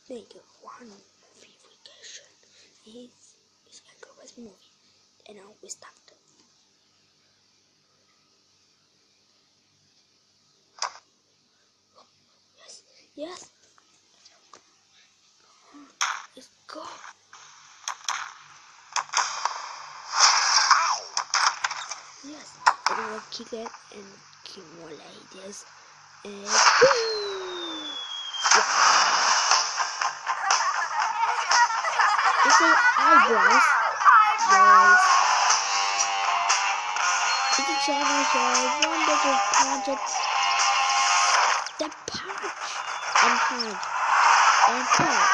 make one movie vacation. It's like a West movie, and now we start. Yes. Let's go. Yes. I'm gonna kick it and kill more like this. And boom! It's like eyebrows. Yes. It's a challenge of one little project. The punch and punch and punch.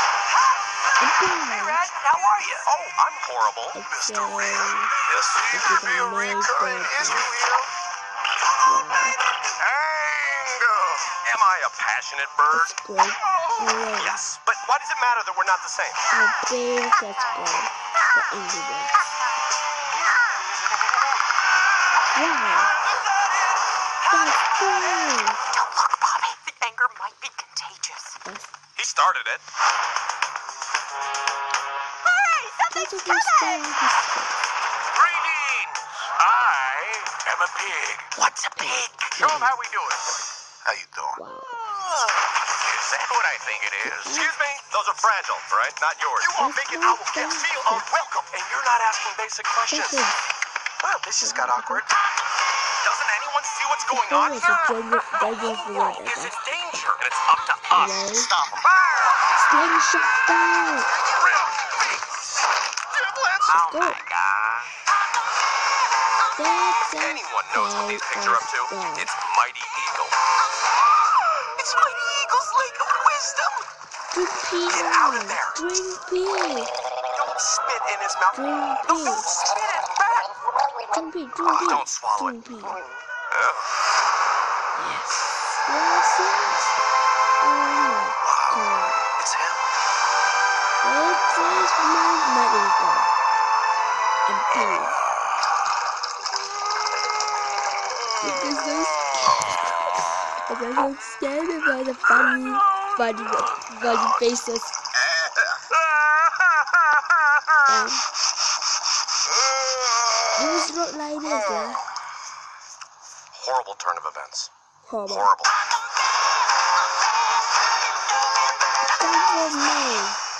Hey, Red, how are you? Oh, I'm horrible. It's Mr. Real. This seems to be a recurring issue here. Anger. Am I a passionate bird? That's great. Alright. Yes, but why does it matter that we're not the same? I think that's great. The Angry Birds. Wow. That's great. Don't look, Bobby. The anger might be contagious. Yes. He started it. Hurry! That's Something's a good coming! start. Greetings. I am a pig. What's a pig? Show him how we do it. How you doing? Wow. Is that what I think it is? Excuse me? Those are fragile, right? Not yours. You are making our guests feel unwelcome, and you're not asking basic questions. Well, this just got awkward. Doesn't anyone see what's going on It's here? a Is it danger? And it's up to us to stop him. Slingshot down. Oh Go. my God. That's Anyone knows what these pigs are up to? It's Mighty Eagle. It's Mighty Eagle's Lake of Wisdom. Drink pee. Get out of there. Drink pee. Don't spit in his mouth. Drink No, pee. don't spit it back. Drink pee. Drink pee. Don't swallow it. Drink pee. Ugh. Yes. Yes, yes. Oh my God. It's him. It is my ego. And pee. Because those I'm so scared by the funny faces. And it was not like this, yeah? Horrible turn of events. Horrible. Horrible. Come for me.